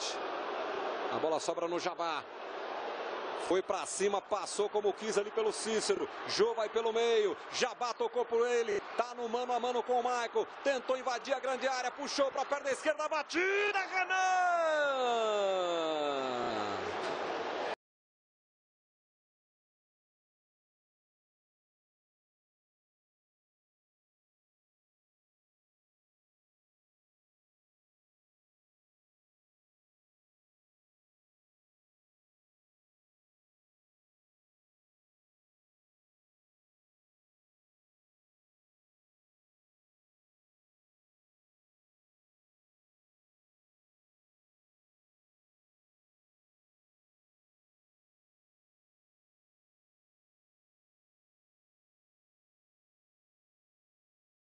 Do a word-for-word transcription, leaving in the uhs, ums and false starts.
frente. A bola sobra no Jabá. Foi pra cima, passou como quis ali pelo Cícero. Jô vai pelo meio. Jabá tocou por ele. Tá no mano a mano com o Michael. Tentou invadir a grande área. Puxou pra perna esquerda. Batida, Renan!